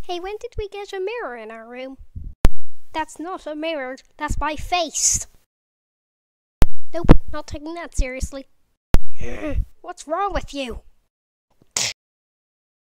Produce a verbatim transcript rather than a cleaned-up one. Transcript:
Hey, when did we get a mirror in our room? That's not a mirror, that's my face. Nope, not taking that seriously. What's wrong with you?